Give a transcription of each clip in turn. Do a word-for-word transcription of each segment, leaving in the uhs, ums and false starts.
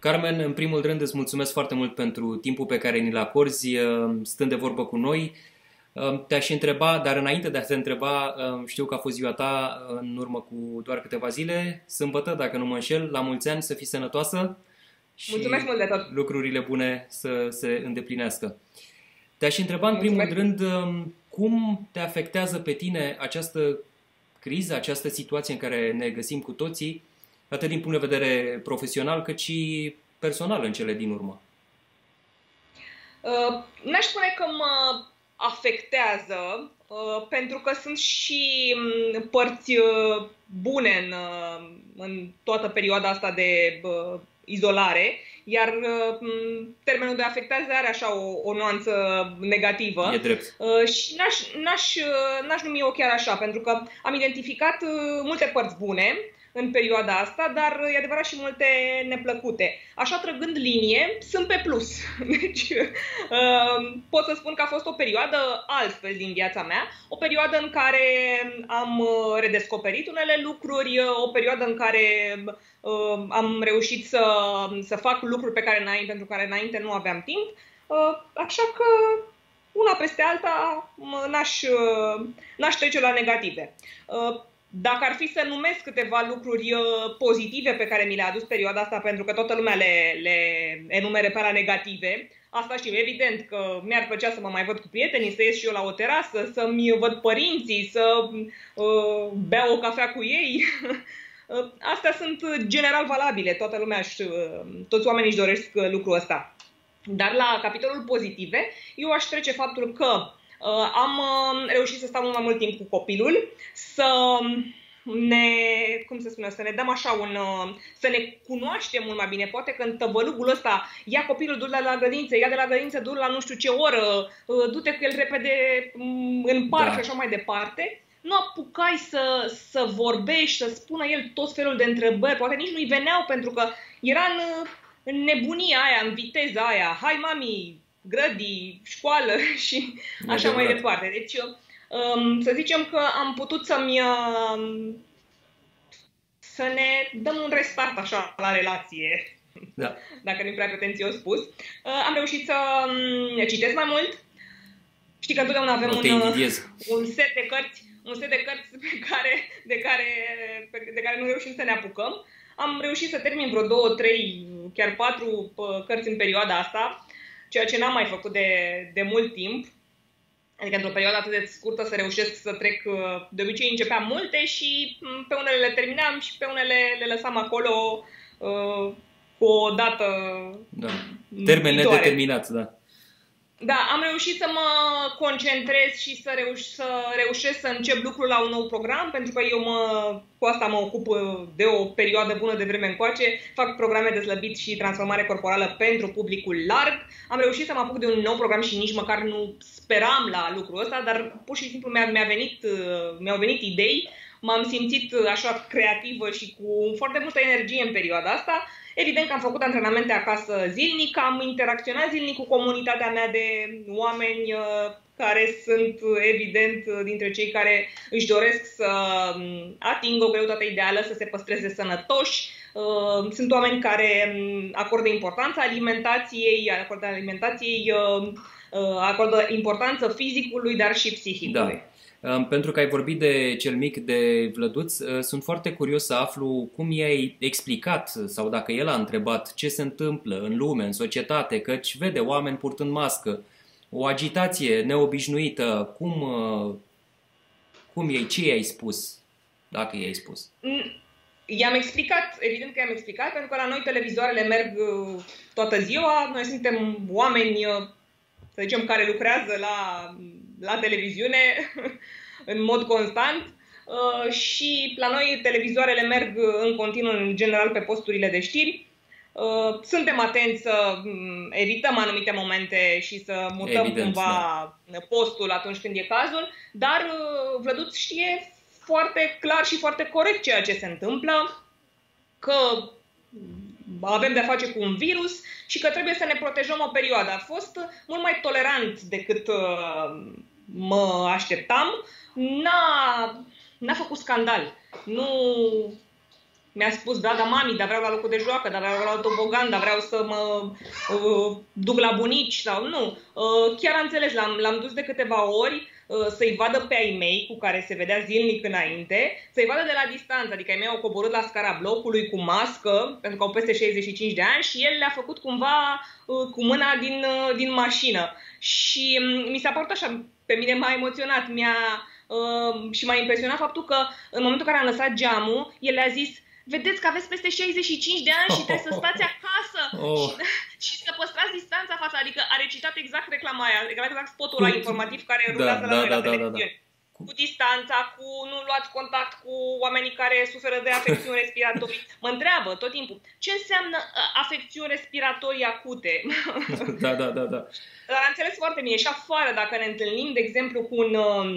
Carmen, în primul rând îți mulțumesc foarte mult pentru timpul pe care ni-l acorzi, stând de vorbă cu noi. Te-aș întreba, dar înainte de a te întreba, știu că a fost ziua ta în urmă cu doar câteva zile, sâmbătă, dacă nu mă înșel, la mulți ani, să fii sănătoasă și mulțumesc mult de tot. Lucrurile bune să se îndeplinească. Te-aș întreba în primul rând, cum te afectează pe tine această criză, această situație în care ne găsim cu toții, atât din punct de vedere profesional, cât și personal în cele din urmă? Uh, n-aș spune că mă afectează, uh, pentru că sunt și um, părți uh, bune în, uh, în toată perioada asta de uh, izolare, iar uh, termenul de afectează are așa o, o nuanță negativă. E drept. Uh, și n-aș, n-aș, n-aș numi-o chiar așa, pentru că am identificat uh, multe părți bune în perioada asta, dar e adevărat și multe neplăcute. Așa, trăgând linie, sunt pe plus. Deci uh, pot să spun că a fost o perioadă altfel din viața mea, o perioadă în care am redescoperit unele lucruri, o perioadă în care uh, am reușit să, să fac lucruri pe care înainte, pentru care înainte nu aveam timp. Uh, așa că una peste alta n-aș, n-aș trece la negative. Uh, Dacă ar fi să numesc câteva lucruri pozitive pe care mi le-a adus perioada asta, pentru că toată lumea le, le enumere pe la negative, asta știu, evident că mi-ar plăcea să mă mai văd cu prietenii, să ies și eu la o terasă, să-mi văd părinții, să uh, beau o cafea cu ei. Astea sunt general valabile, toată lumea, toți oamenii își doresc lucrul ăsta. Dar la capitolul pozitive, eu aș trece faptul că Uh, am uh, reușit să stau mult mai mult timp cu copilul, să ne, cum se spune, să ne dăm așa un, uh, să ne cunoaștem mult mai bine. Poate că în tăvălugul ăsta, ia copilul, du-l la grădiniță, ia de la grădiniță, du-l la nu știu ce oră, uh, du-te cu el repede um, în parc, da, și așa mai departe. Nu apucai să, să vorbești, să spună el tot felul de întrebări, poate nici nu-i veneau, pentru că era în, în nebunia aia, în viteza aia. Hai, mami, grădii, școală și așa mai departe. Deci, să zicem că am putut să-mi să ne dăm un restart așa la relație, da, dacă nu-i prea pretențios spus. Am reușit să citesc mai mult. Știi că întotdeauna avem un, un set de cărți, un set de cărți pe care, de, care, de care nu reușim să ne apucăm. Am reușit să termin vreo două, trei, chiar patru cărți în perioada asta, ceea ce n-am mai făcut de, de mult timp. Adică într-o perioadă atât de scurtă să reușesc să trec. De obicei începeam multe și pe unele le terminam și pe unele le lăsam acolo uh, cu o dată, da, termen nedeterminat, da. Da, am reușit să mă concentrez și să, reuș să reușesc să încep lucrul la un nou program, pentru că eu mă, cu asta mă ocup de o perioadă bună de vreme încoace. Fac programe de slăbit și transformare corporală pentru publicul larg. Am reușit să mă apuc de un nou program și nici măcar nu speram la lucrul ăsta, dar pur și simplu mi-a, mi-a venit, mi-au venit idei. M-am simțit așa creativă și cu foarte multă energie în perioada asta. Evident că am făcut antrenamente acasă zilnic, am interacționat zilnic cu comunitatea mea de oameni care sunt, evident, dintre cei care își doresc să atingă o greutate ideală, să se păstreze sănătoși. Sunt oameni care acordă importanță alimentației, acordă alimentației, acordă importanță fizicului, dar și psihicului. Da. Pentru că ai vorbit de cel mic, de Vlăduț, sunt foarte curios să aflu cum i-ai explicat sau dacă el a întrebat ce se întâmplă în lume, în societate, căci vede oameni purtând mască, o agitație neobișnuită. Cum, cum i-ai, ce i-ai spus, dacă i-ai spus? I-am explicat, evident că i-am explicat, pentru că la noi televizoarele merg toată ziua, noi suntem oameni, să zicem, care lucrează la, la televiziune în mod constant uh, și la noi televizoarele merg în continuu, în general, pe posturile de știri. Uh, suntem atenți să evităm anumite momente și să mutăm Evident, cumva da. postul atunci când e cazul, dar uh, Vlăduț știe foarte clar și foarte corect ceea ce se întâmplă, că avem de-a face cu un virus și că trebuie să ne protejăm o perioadă. A fost mult mai tolerant decât uh, mă așteptam. N-a, n-a făcut scandal. Nu, mi-a spus, da, da, mami, dar vreau la locul de joacă, dar vreau la tobogan, dar vreau să mă uh, duc la bunici sau nu. Uh, chiar am înțeles, l-am dus de câteva ori uh, să-i vadă pe ai mei cu care se vedea zilnic înainte, să-i vadă de la distanță, adică ai mei au coborât la scara blocului cu mască, pentru că au peste șaizeci și cinci de ani și el le-a făcut cumva uh, cu mâna din, uh, din mașină. Și um, mi s-a părut așa, pe mine m-a emoționat, mi-a, uh, și m-a impresionat faptul că în momentul în care am lăsat geamul, el le-a zis: vedeți că aveți peste șaizeci și cinci de ani și trebuie să stați acasă oh. și, și să păstrați distanța față. Adică a recitat exact reclama aia, exact spotul ăla informativ care rulează da, la noi da, la da, televiziune. Da, da. Cu distanța, cu nu luați contact cu oamenii care suferă de afecțiuni respiratorii. Mă întreabă tot timpul, ce înseamnă afecțiuni respiratorii acute? Da, da, da, da. Dar am înțeles foarte bine. Și afară, dacă ne întâlnim, de exemplu, cu un,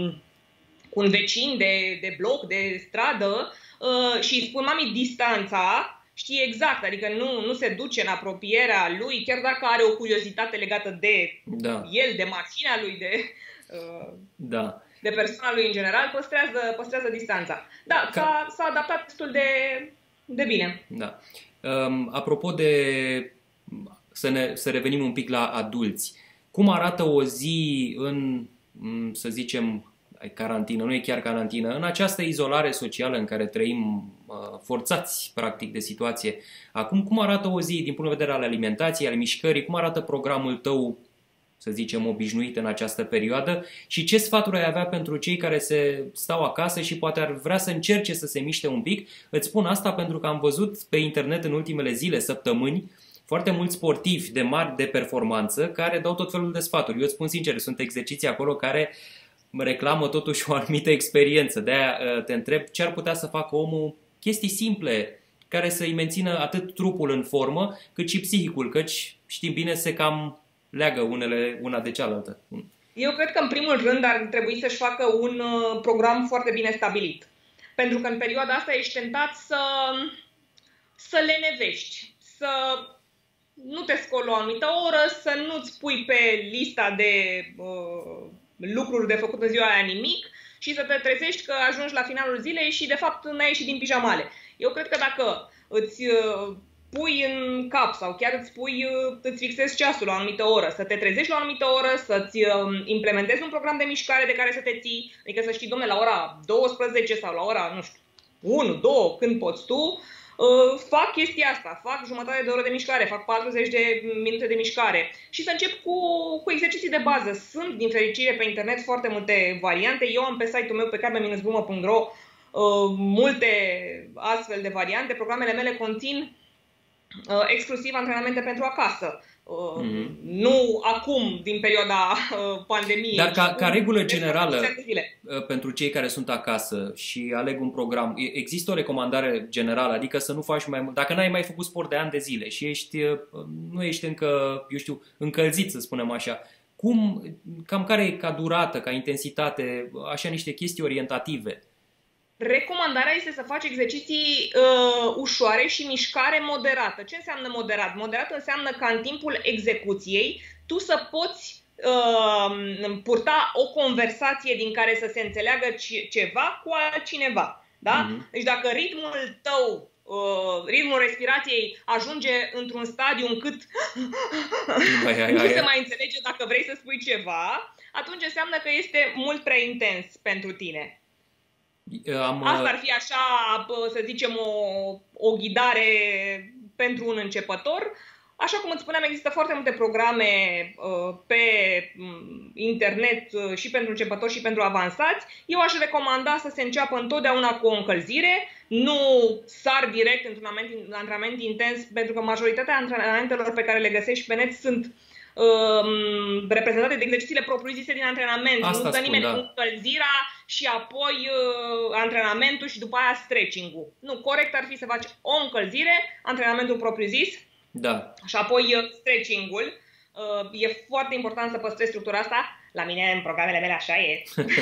cu un vecin de, de bloc, de stradă, Uh, și îi spun, mami, distanța, știe exact, adică nu, nu se duce în apropierea lui, chiar dacă are o curiozitate legată de da. el, de mașina lui, de, uh, da. de persoana lui în general, păstrează, păstrează distanța. Da, Ca... s-a adaptat destul de, de bine. Da. Um, apropo de, să, ne, să revenim un pic la adulți, cum arată o zi în, să zicem, carantină, nu e chiar carantină, în această izolare socială în care trăim uh, forțați, practic, de situație. Acum, cum arată o zi din punct de vedere al alimentației, al mișcării, cum arată programul tău, să zicem, obișnuit în această perioadă și ce sfaturi ai avea pentru cei care se stau acasă și poate ar vrea să încerce să se miște un pic? Îți spun asta pentru că am văzut pe internet în ultimele zile, săptămâni, foarte mulți sportivi de mari de performanță care dau tot felul de sfaturi. Eu îți spun sincer, sunt exerciții acolo care reclamă totuși o anumită experiență. De-aia te întreb ce ar putea să facă omul, chestii simple care să-i mențină atât trupul în formă, cât și psihicul, căci știm bine se cam leagă unele una de cealaltă. Eu cred că în primul rând ar trebui să-și facă un program foarte bine stabilit. Pentru că în perioada asta ești tentat să, să lenevești, să nu te scoli o anumită oră, să nu-ți pui pe lista de uh, lucruri de făcut în ziua aia nimic și să te trezești că ajungi la finalul zilei și de fapt n-ai ieșit din pijamale. Eu cred că dacă îți uh, pui în cap sau chiar îți pui, uh, îți fixezi ceasul la o anumită oră, să te trezești la o anumită oră, să-ți uh, implementezi un program de mișcare de care să te ții, adică să știi, dom'le, la ora douăsprezece sau la ora, nu știu, unu, doi, când poți tu, Uh, fac chestia asta, fac jumătate de oră de mișcare, fac patruzeci de minute de mișcare și să încep cu, cu exerciții de bază. Sunt, din fericire, pe internet foarte multe variante. Eu am pe site-ul meu, pe carmen brumă punct ro, uh, multe astfel de variante. Programele mele conțin uh, exclusiv antrenamente pentru acasă. Uh, mm-hmm. Nu acum, din perioada uh, pandemiei. Dar ca, ca regulă generală, uh, pentru cei care sunt acasă și aleg un program, există o recomandare generală, adică să nu faci mai mult, dacă n-ai mai făcut sport de ani de zile și ești, uh, nu ești încă, eu știu, încălzit, să spunem așa, cum, cam care e ca durată, ca intensitate, așa niște chestii orientative? Recomandarea este să faci exerciții uh, ușoare și mișcare moderată. Ce înseamnă moderat? Moderat înseamnă ca în timpul execuției tu să poți uh, purta o conversație din care să se înțeleagă ceva cu altcineva. Da? Mm-hmm. Deci dacă ritmul tău, uh, ritmul respirației ajunge într-un stadiu încât ai, ai, nu ai, se mai înțelege dacă vrei să spui ceva, atunci înseamnă că este mult prea intens pentru tine. Am... Asta ar fi așa, să zicem, o, o ghidare pentru un începător. Așa cum îți spuneam, există foarte multe programe uh, pe internet uh, și pentru începători și pentru avansați. Eu aș recomanda să se înceapă întotdeauna cu o încălzire, nu sar direct într-un antrenament intens, pentru că majoritatea antrenamentelor pe care le găsești pe net sunt uh, reprezentate de exercițiile propriu-zise din antrenament. Asta nu dă nimeni da. încălzirea și apoi uh, antrenamentul și după aia stretching-ul. Nu, corect ar fi să faci o încălzire, antrenamentul propriu-zis, da. și apoi uh, stretching-ul. Uh, e foarte important să păstrezi structura asta. La mine, în programele mele, așa e.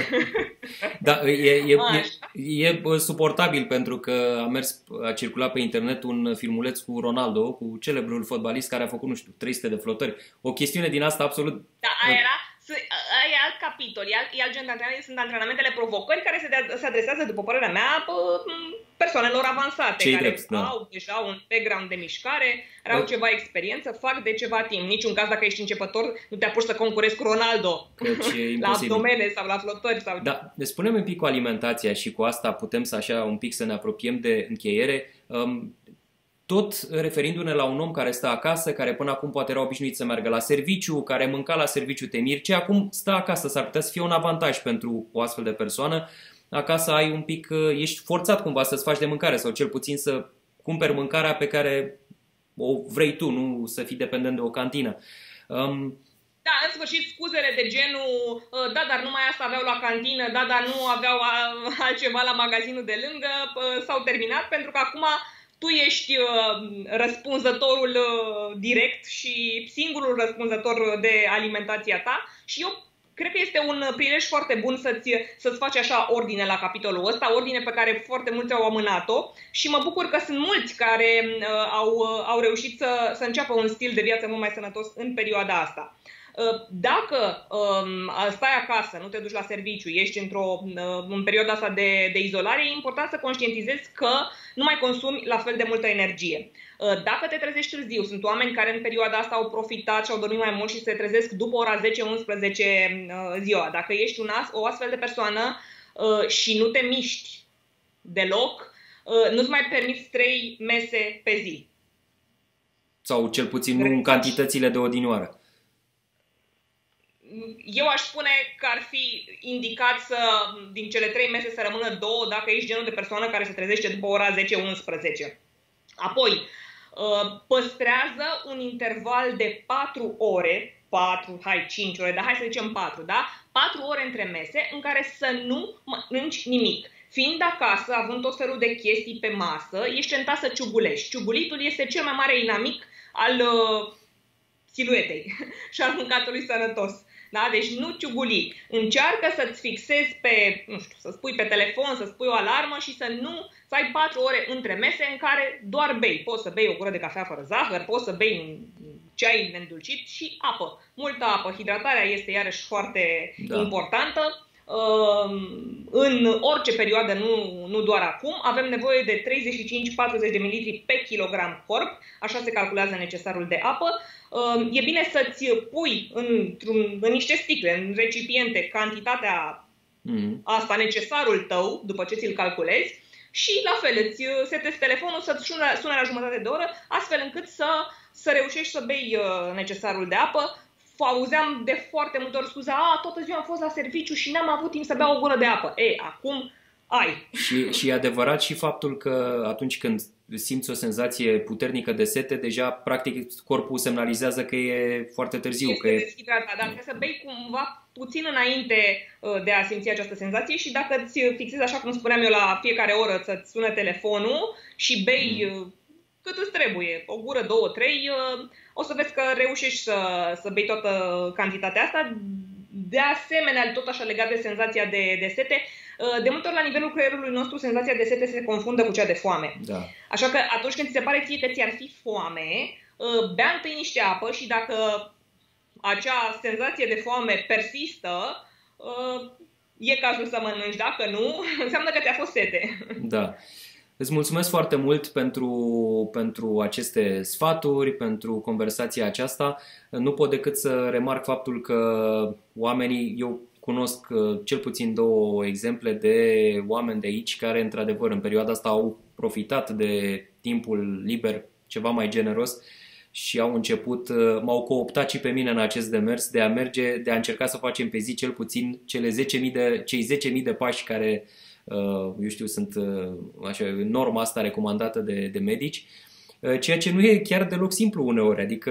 Da, e, e, e, e suportabil pentru că a mers, a circulat pe internet un filmuleț cu Ronaldo, cu celebrul fotbalist care a făcut, nu știu, trei sute de flotări. O chestiune din asta absolut... Da, aia era... E alt capitol, e alt, e alt gen de antrenamente, sunt antrenamentele provocări care se, de, se adresează, după părerea mea, persoanelor avansate, Cei care drept, da. au deja un background de mișcare, au da. ceva experiență, fac de ceva timp. Niciun caz, dacă ești începător, nu te apuci să concurezi cu Ronaldo la abdomene sau la flotări. Sau... Da, ne spunem un pic cu alimentația și cu asta putem să așa un pic să ne apropiem de încheiere. Um, Tot referindu-ne la un om care stă acasă, care până acum poate era obișnuit să meargă la serviciu, care mânca la serviciu te miri, ce acum stă acasă, s-ar putea să fie un avantaj pentru o astfel de persoană. Acasă ai un pic, ești forțat cumva să-ți faci de mâncare sau cel puțin să cumperi mâncarea pe care o vrei tu, nu să fii dependent de o cantină. Um, Da, în sfârșit, scuzele de genul, da, dar numai asta aveau la cantină, da, dar nu aveau altceva la magazinul de lângă, s-au terminat, pentru că acum tu ești răspunzătorul direct și singurul răspunzător de alimentația ta și eu cred că este un prilej foarte bun să-ți, să-ți faci așa ordine la capitolul ăsta, ordine pe care foarte mulți au amânat-o și mă bucur că sunt mulți care uh, au, au reușit să, să înceapă un stil de viață mult mai sănătos în perioada asta. Dacă um, stai acasă, nu te duci la serviciu, ești într-o în perioada asta de, de izolare, e important să conștientizezi că nu mai consumi la fel de multă energie. Dacă te trezești târziu, sunt oameni care în perioada asta au profitat și au dormit mai mult și se trezesc după ora zece unsprezece ziua. Dacă ești un as, o astfel de persoană uh, și nu te miști deloc, uh, nu-ți mai permiți trei mese pe zi. Sau cel puțin nu în cantitățile de odinioară. Eu aș spune că ar fi indicat să, din cele trei mese să rămână două dacă ești genul de persoană care se trezește după ora zece unsprezece. Apoi, păstrează un interval de patru ore, patru, hai, cinci ore, dar hai să zicem patru, da? patru ore între mese în care să nu mănânci nimic. Fiind acasă, având tot felul de chestii pe masă, ești tentat să ciugulești. Ciugulitul este cel mai mare inamic al uh, siluetei și al mâncatului sănătos. Da? Deci nu ciuguli. Încearcă să-ți fixezi pe, nu știu, să spui pe telefon, să spui o alarmă și să nu să ai patru ore între mese în care doar bei. Poți să bei o gură de cafea fără zahăr, poți să bei un ceai neîndulcit și apă. Multă apă. Hidratarea este iarăși foarte da. importantă. În orice perioadă, nu, nu doar acum, avem nevoie de treizeci și cinci patruzeci de mililitri pe kilogram corp, așa se calculează necesarul de apă. E bine să-ți pui în niște sticle, în recipiente, cantitatea mm. asta, necesarul tău, după ce ți-l calculezi, și la fel îți setezi telefonul să-ți sune, sune la jumătate de oră, astfel încât să, să reușești să bei necesarul de apă. Auzeam de foarte multe ori scuza, a, toată ziua am fost la serviciu și n-am avut timp să beau o gură de apă. Ei, acum ai. Și, și e adevărat și faptul că atunci când simți o senzație puternică de sete, deja practic corpul semnalizează că e foarte târziu. Este că e... deshidratat, dar trebuie să bei cumva puțin înainte de a simți această senzație și dacă îți fixezi, așa cum spuneam eu, la fiecare oră să-ți sună telefonul și bei mm. cât îți trebuie, o gură, două, trei, o să vezi că reușești să, să bei toată cantitatea asta. De asemenea, tot așa legat de senzația de, de sete, de multe ori la nivelul creierului nostru senzația de sete se confundă cu cea de foame. Da. Așa că atunci când ți se pare ție că ți-ar fi foame, bea întâi niște apă și dacă acea senzație de foame persistă, e cazul să mănânci. Dacă nu, înseamnă că ți-a fost sete. Da. Îți mulțumesc foarte mult pentru, pentru aceste sfaturi, pentru conversația aceasta. Nu pot decât să remarc faptul că oamenii, eu cunosc cel puțin două exemple de oameni de aici care într-adevăr în perioada asta au profitat de timpul liber ceva mai generos și au început, m-au cooptat și pe mine în acest demers de a merge, de a încerca să facem pe zi cel puțin cele zece mii de, cei zece mii de pași care eu știu, sunt așa, norma asta recomandată de, de medici, ceea ce nu e chiar deloc simplu uneori, adică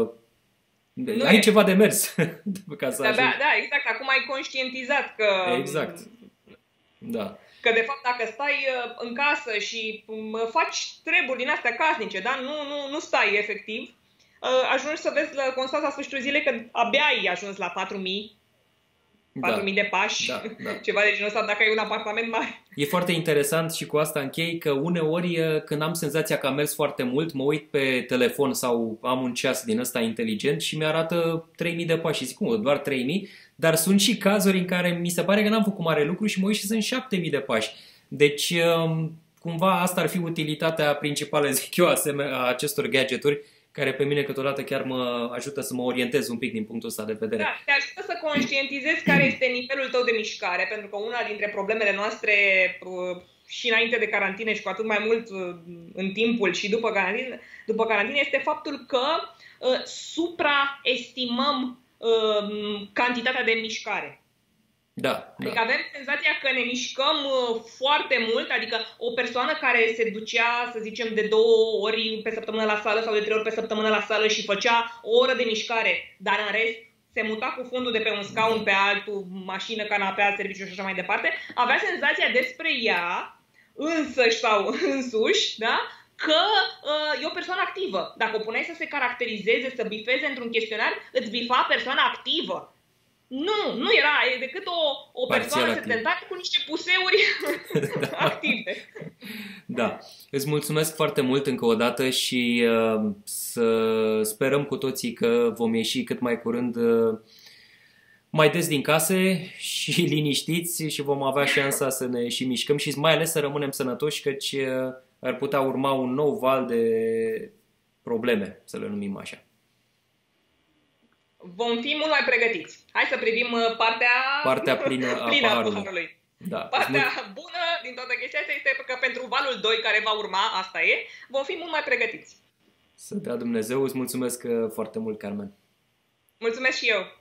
nu ai e. ceva de mers. Ca să da, da, da, exact, acum ai conștientizat că exact. Da. Că de fapt dacă stai în casă și faci treburi din astea casnice, da? nu, nu, nu stai efectiv, ajungi să vezi, constați la sfârșitul zilei că abia ai ajuns la patru mii patru mii da. de pași, da, da. ceva de genul ăsta, dacă ai un apartament mare. E foarte interesant și cu asta închei că uneori când am senzația că am mers foarte mult, mă uit pe telefon sau am un ceas din ăsta inteligent și mi-arată trei mii de pași și zic, cum, doar trei mii? Dar sunt și cazuri în care mi se pare că n-am făcut mare lucru și mă uit și sunt șapte mii de pași. Deci cumva asta ar fi utilitatea principală, zic eu, a acestor gadgeturi, care pe mine câteodată chiar mă ajută să mă orientez un pic din punctul ăsta de vedere. Da, te ajută să conștientizezi care este nivelul tău de mișcare, pentru că una dintre problemele noastre și înainte de carantine și cu atât mai mult în timpul și după carantine, după carantine este faptul că uh, supraestimăm uh, cantitatea de mișcare. Da, adică da. avem senzația că ne mișcăm foarte mult, adică o persoană care se ducea, să zicem, de două ori pe săptămână la sală sau de trei ori pe săptămână la sală și făcea o oră de mișcare, dar în rest se muta cu fundul de pe un scaun pe altul, mașină, canapea, serviciu și așa mai departe, avea senzația despre ea, însăși sau însuși, da? Că uh, e o persoană activă. Dacă o puneai să se caracterizeze, să bifeze într-un chestionar, îți bifa persoana activă. Nu, nu era e decât o, o persoană sedentată cu niște puseuri da. active. Da. Îți mulțumesc foarte mult încă o dată și uh, să sperăm cu toții că vom ieși cât mai curând uh, mai des din case și liniștiți și vom avea șansa să ne și mișcăm și mai ales să rămânem sănătoși, căci uh, ar putea urma un nou val de probleme, să le numim așa. Vom fi mult mai pregătiți. Hai să privim partea, partea plină a plină paharului. paharului. Da. Partea bună din toată chestia asta este că pentru valul doi care va urma, asta e, vom fi mult mai pregătiți. Să dea Dumnezeu. Îți mulțumesc foarte mult, Carmen. Mulțumesc și eu.